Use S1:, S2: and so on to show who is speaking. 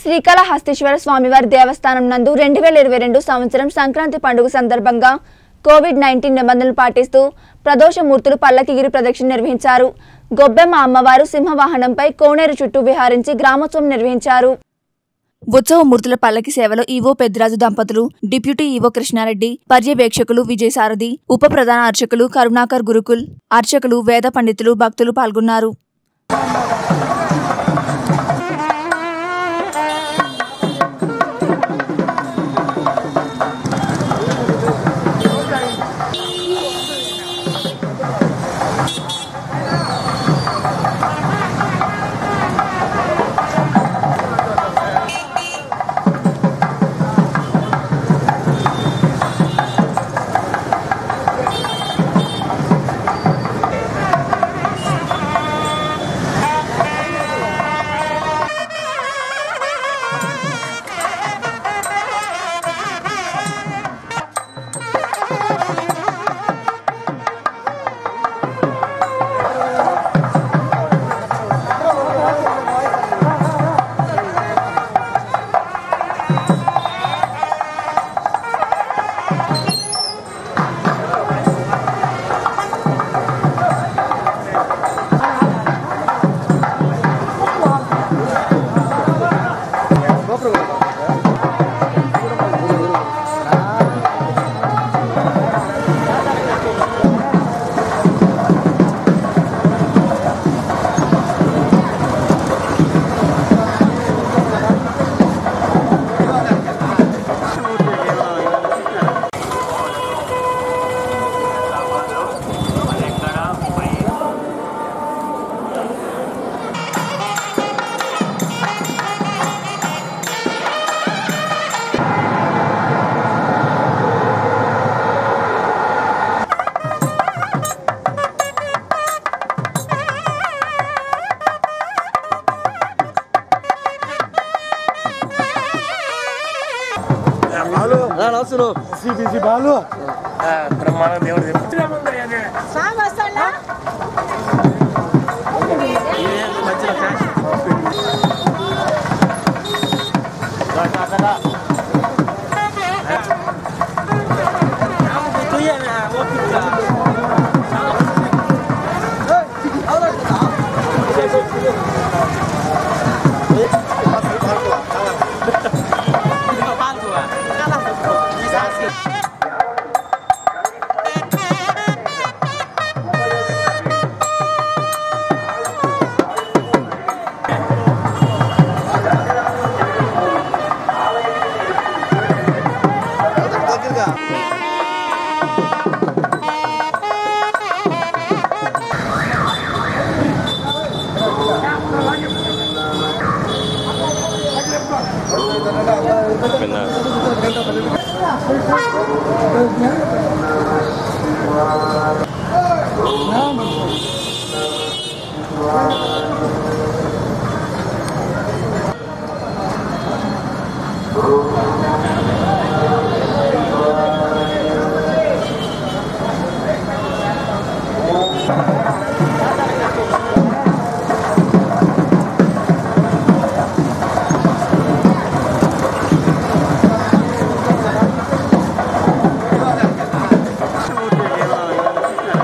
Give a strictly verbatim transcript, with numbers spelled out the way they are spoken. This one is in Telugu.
S1: శ్రీకాళహస్తీశ్వర స్వామివారి దేవస్థానం నందు రెండు వేల ఇరవై రెండు సంవత్సరం సంక్రాంతి పండుగ సందర్భంగా కోవిడ్ నైన్టీన్ నిబంధనలు పాటిస్తూ ప్రదోషమూర్తులు పల్లకిగిరి ప్రదక్షిణ నిర్వహించారు. గొబ్బెమ్మ అమ్మవారు సింహవాహనంపై కోనేరు చుట్టూ విహారించి గ్రామోత్సవం నిర్వహించారు. ఉత్సవమూర్తుల పల్లకి సేవలో ఈవో పెద్దిరాజు దంపతులు, డిప్యూటీ ఈవో కృష్ణారెడ్డి, పర్యవేక్షకులు విజయసారథి, ఉప ప్రధాన అర్చకులు కరుణాకర్ గురుకుల్, అర్చకులు, వేద పండితులు, భక్తులు పాల్గొన్నారు.
S2: బ్రహ్మాండ దేవుడు
S3: Wow.